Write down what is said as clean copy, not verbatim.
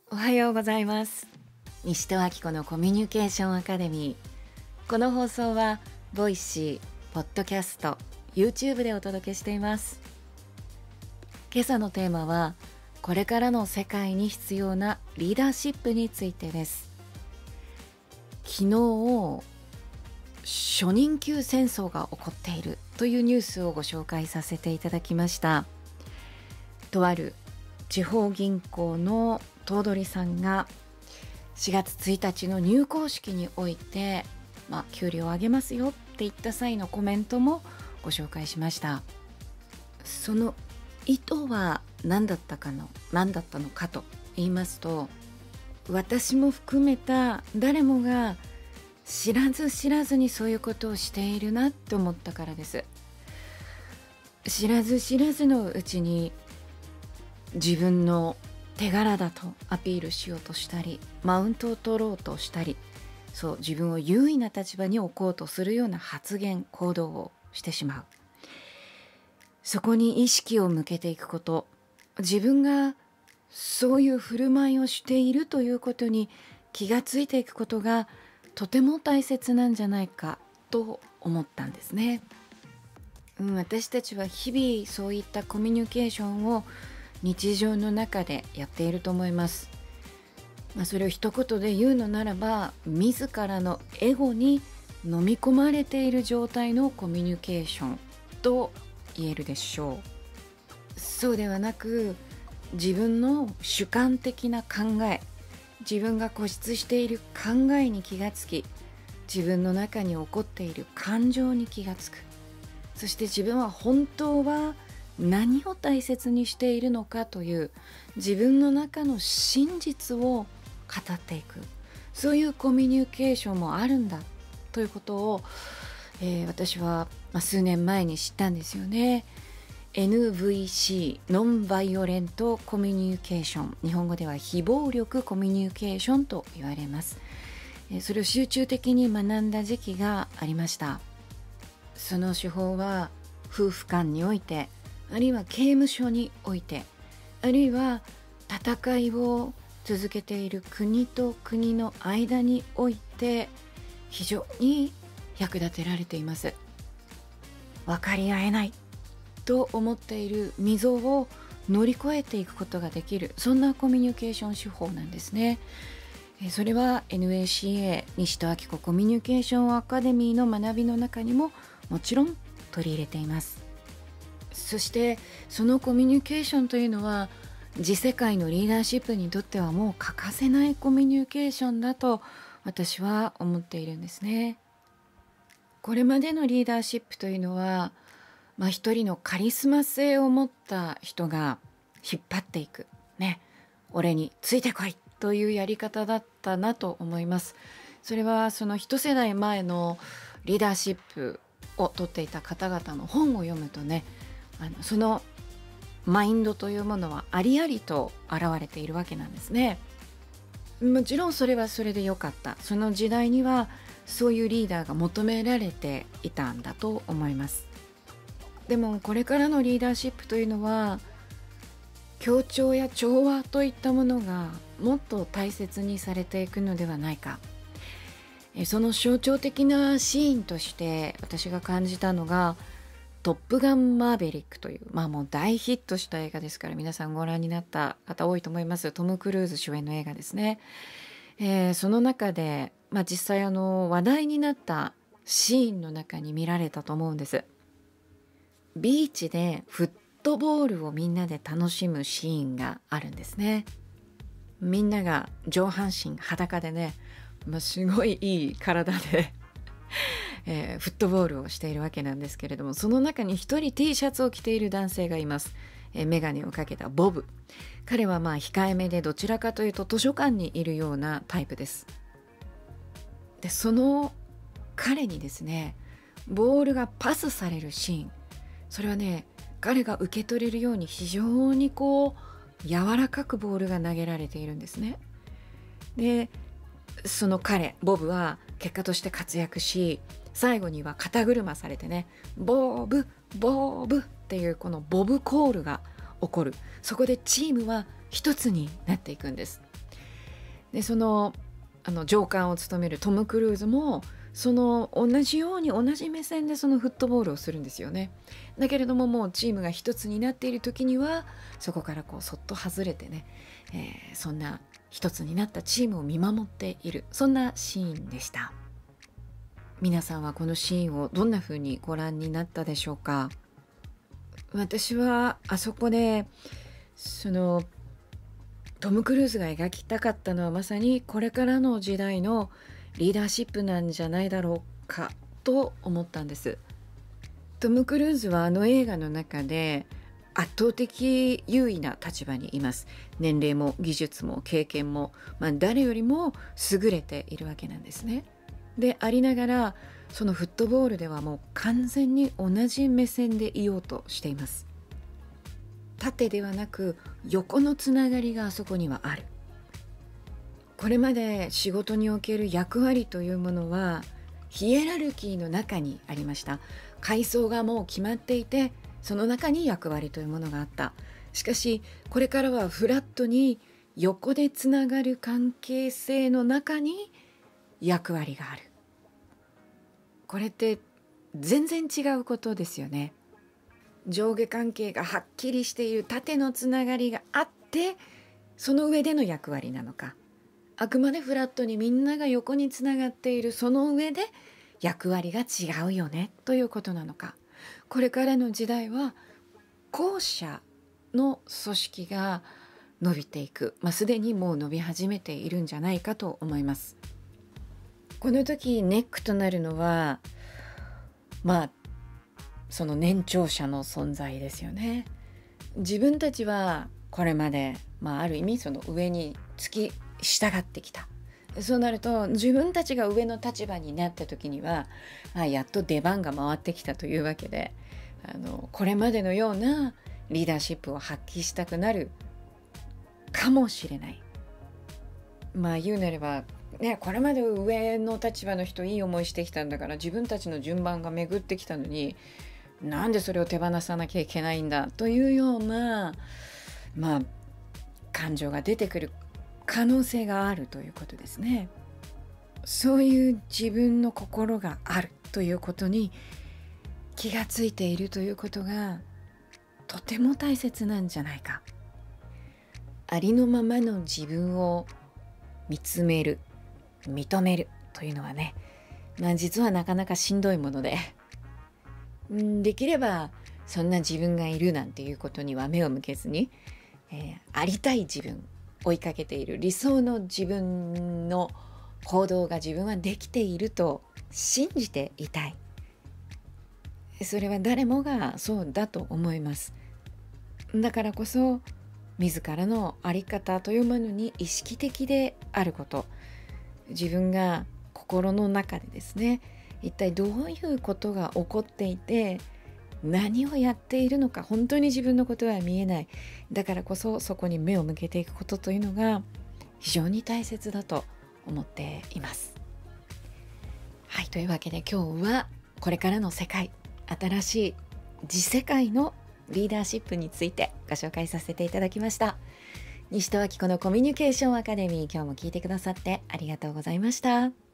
おはようございます。西戸明子のコミュニケーションアカデミー。この放送はボイシー、ポッドキャスト、YouTube でお届けしています。今朝のテーマはこれからの世界に必要なリーダーシップについてです。昨日初任給戦争が起こっているというニュースをご紹介させていただきました。とある地方銀行の頭取さんが4月1日の入行式において、給料を上げますよって言った際のコメントもご紹介しました。その意図は何だったのかと言いますと、私も含めた誰もが知らず知らずにそういうことをしているなって思ったからです。知らず知らずのうちに自分の手柄だとアピールしようとしたり、マウントを取ろうとしたり、自分を優位な立場に置こうとするような発言行動をしてしまう。そこに意識を向けていくこと、自分がそういう振る舞いをしているということに気がついていくことがとても大切なんじゃないかと思ったんですね。私たちは日々そういったコミュニケーションを日常の中でやっていると思います。それを一言で言うのならば、自らのエゴに飲み込まれている状態のコミュニケーションと言えるでしょう。そうではなく、自分の主観的な考え、自分が固執している考えに気がつき、自分の中に起こっている感情に気がつく。そして自分は本当は何を大切にしているのかという自分の中の真実を語っていく、そういうコミュニケーションもあるんだということを、私は数年前に知ったんですよね。 NVC ノンバイオレントコミュニケーション、日本語では非暴力コミュニケーションと言われます。それを集中的に学んだ時期がありました。その手法は夫婦間において、あるいは刑務所において、あるいは戦いを続けている国と国の間において非常に役立てられています。分かり合えないと思っている溝を乗り越えていくことができる、そんなコミュニケーション手法なんですね。それは NACA 西戸明子コミュニケーションアカデミーの学びの中にももちろん取り入れています。そしてそのコミュニケーションというのは次世界のリーダーシップにとってはもう欠かせないコミュニケーションだと私は思っているんですね。これまでのリーダーシップというのは、一人のカリスマ性を持った人が引っ張っていく、俺についてこいというやり方だったなと思います。それはその一世代前のリーダーシップを取っていた方々の本を読むとね、そのマインドというものはありありと現れているわけなんですね。もちろんそれはそれで良かった。その時代にはそういうリーダーが求められていたんだと思います。でもこれからのリーダーシップというのは、協調や調和といったものがもっと大切にされていくのではないか。その象徴的なシーンとして私が感じたのがトップガンマーヴェリックという、もう大ヒットした映画ですから、皆さんご覧になった方多いと思います。トム・クルーズ主演の映画ですね。その中で、実際話題になったシーンの中に見られたと思うんです。ビーチでフットボールをみんなで楽しむシーンがあるんですね。みんなが上半身裸でね、すごいいい体でフットボールをしているわけなんですけれども、その中に一人 T シャツを着ている男性がいます。メガネをかけたボブ。彼は控えめで、どちらかというと図書館にいるようなタイプです。でその彼にですね、ボールがパスされるシーン、それはね、彼が受け取れるように非常に柔らかくボールが投げられているんですね。でその彼ボブは結果として活躍し、最後には肩車されてね、ボブボブっていうこのボブコールが起こる。そこでチームは一つになっていくんです。 で上官を務めるトム・クルーズも同じように同じ目線でそのフットボールをするんですよね。だけれども、もうチームが一つになっている時にはそこからそっと外れてね、そんな一つになったチームを見守っている、そんなシーンでした。皆さんはこのシーンをどんな風にご覧になったでしょうか。私はあそこでトム・クルーズが描きたかったのはまさにこれからの時代のリーダーシップなんじゃないだろうかと思ったんです。トム・クルーズはあの映画の中で圧倒的優位な立場にいます。年齢も技術も経験も、誰よりも優れているわけなんですね。でありながら、そのフットボールではもう完全に同じ目線でいようとしています。縦ではなく横のつながりがあそこにはある。これまで仕事における役割というものはヒエラルキーの中にありました。階層がもう決まっていて、その中に役割というものがあった。しかしこれからはフラットに横でつながる関係性の中に役割がある。これって全然違うことですよね。上下関係がはっきりしている縦のつながりがあって、その上での役割なのか、あくまでフラットにみんなが横につながっているその上で役割が違うよねということなのか。これからの時代は後者の組織が伸びていく、すでにもう伸び始めているんじゃないかと思います。この時ネックとなるのはその年長者の存在ですよね。自分たちはこれまで、ある意味その上に付き従ってきた。そうなると自分たちが上の立場になった時には、やっと出番が回ってきたというわけで、これまでのようなリーダーシップを発揮したくなるかもしれない。言うなればこれまで上の立場の人いい思いしてきたんだから、自分たちの順番が巡ってきたのになんでそれを手放さなきゃいけないんだというような感情が出てくる可能性があるということですね。そういう自分の心があるということに気がついているということがとても大切なんじゃないか。ありのままの自分を見つめる、認めるというのはね、実はなかなかしんどいもので、できればそんな自分がいるなんていうことには目を向けずに、ありたい自分、追いかけている理想の自分の行動が自分はできていると信じていたい。それは誰もがそうだと思います。だからこそ自らの在り方というものに意識的であること、自分が心の中でですね、一体どういうことが起こっていて何をやっているのか、本当に自分のことは見えない。だからこそそこに目を向けていくことというのが非常に大切だと思っています。はい、というわけで今日はこれからの世界、新しい次世界のリーダーシップについてご紹介させていただきました。西戸明子のコミュニケーションアカデミー、今日も聞いてくださってありがとうございました。